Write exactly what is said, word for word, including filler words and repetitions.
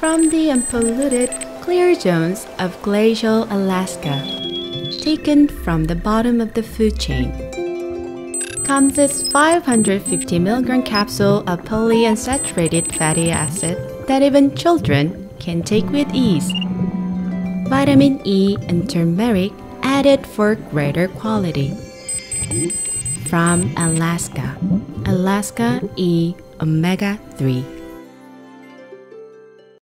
from the unpolluted, clear zones of glacial Alaska, taken from the bottom of the food chain, comes this five hundred fifty milligram capsule of polyunsaturated fatty acid that even children can take with ease. Vitamin E and turmeric added for greater quality. From Alaska, Alaska E omega three.